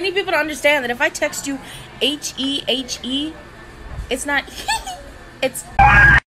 need people to understand that if I text you H-E-H-E, it's not it's